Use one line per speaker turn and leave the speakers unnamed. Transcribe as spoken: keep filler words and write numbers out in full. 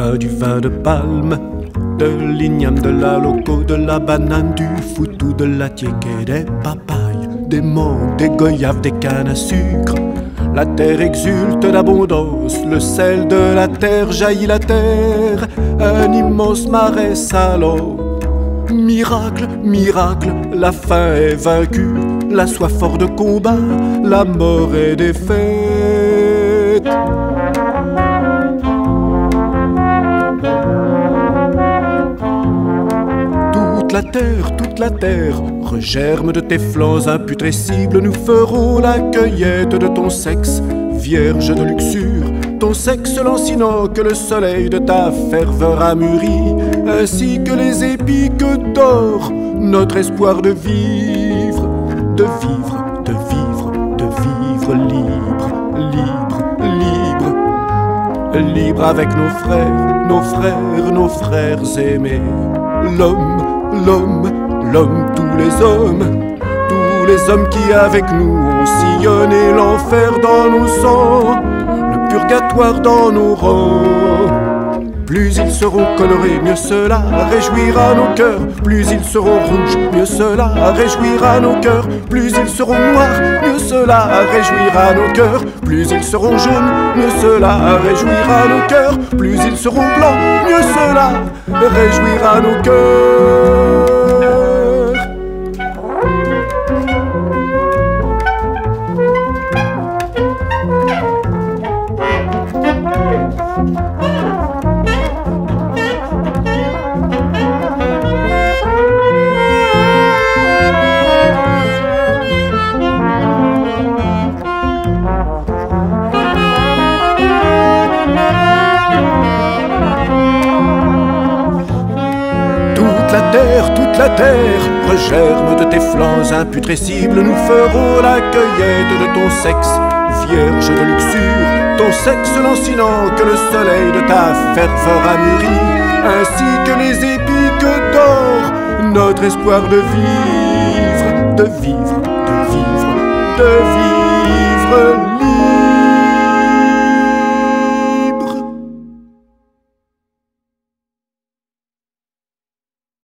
bois du vin de palme, de l'igname, de la loco, de la banane, du foutou, de la tiéké, des papayes, des mangues, des goyaves, des cannes à sucre. La terre exulte d'abondance, le sel de la terre jaillit la terre, un immense marais salant. Miracle, miracle, la faim est vaincue, la soif hors de combat, la mort est défaite. Toute la terre, toute la terre, regerme de tes flancs imputrescibles, nous ferons la cueillette de ton sexe, vierge de luxure, ton sexe lancinant que le soleil de ta ferveur a mûri, ainsi que les épis que dort notre espoir de vivre, de vivre, de vivre, de vivre libre, libre, libre, libre avec nos frères, nos frères, nos frères aimés, l'homme, l'homme, l'homme, tous les hommes, tous les hommes qui avec nous ont sillonné l'enfer dans nos sangs, le purgatoire dans nos rangs. Plus ils seront colorés, mieux cela réjouira nos cœurs. Plus ils seront rouges, mieux cela réjouira nos cœurs. Plus ils seront noirs, mieux cela réjouira nos cœurs. Plus ils seront jaunes, mieux cela réjouira nos cœurs. Plus ils seront blancs, mieux cela réjouira nos cœurs. Toute la terre, regerme de tes flancs imputrescibles, nous ferons la cueillette de ton sexe, vierge de luxure, ton sexe lancinant que le soleil de ta ferveur a mûri, ainsi que les épis que dort notre espoir de vivre, de vivre, de vivre, de vivre.